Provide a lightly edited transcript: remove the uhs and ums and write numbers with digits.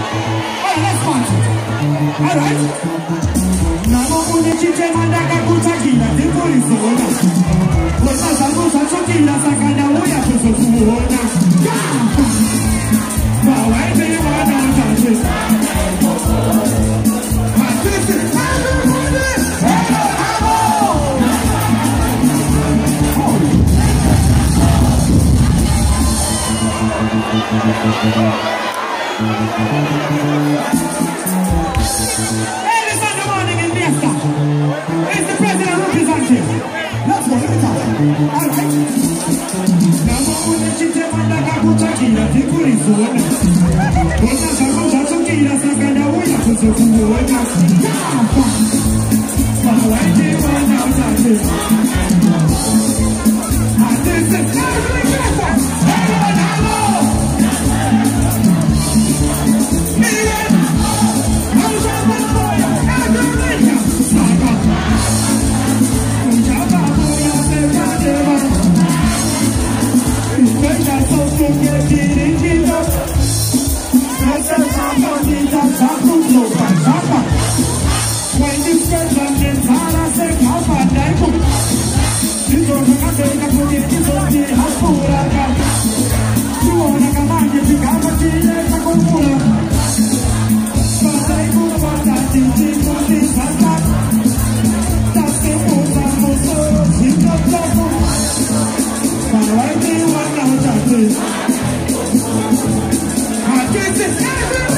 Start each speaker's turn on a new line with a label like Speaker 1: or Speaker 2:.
Speaker 1: let's march. Alright? Namo kune chiche mandaka kutakila tipulisona. Wesa zangu chachokila sakana uya kusofuona. Mawaite wana utaje. Matisi, everybody! Hello, hello! Early Sunday morning in Leicester. It's the president representing. Let's go, let's go. Alright. Namo kune chiche mandaka kutakila tipulisona. Wesa zangu chachokila sakana uya kusofuona. Mawaite wana utaje. Matisi, everybody! Hello, hello! This is